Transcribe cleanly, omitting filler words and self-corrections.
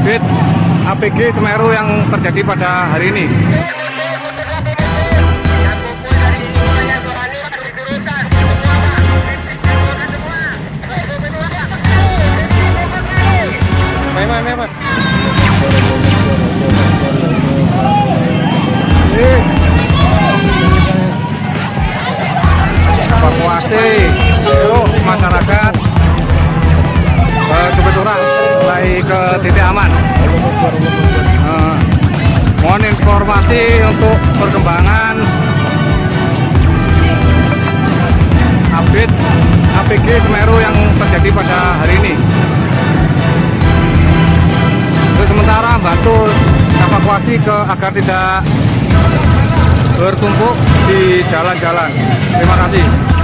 update APG Semeru yang terjadi pada hari ini. Memang. Evakuasi yuk masyarakat Jebeturang mulai ke titik aman. Mohon informasi untuk perkembangan update APG Semeru yang terjadi pada hari ini. Untuk sementara bantu evakuasi agar tidak bertumpuk di jalan-jalan. Terima kasih.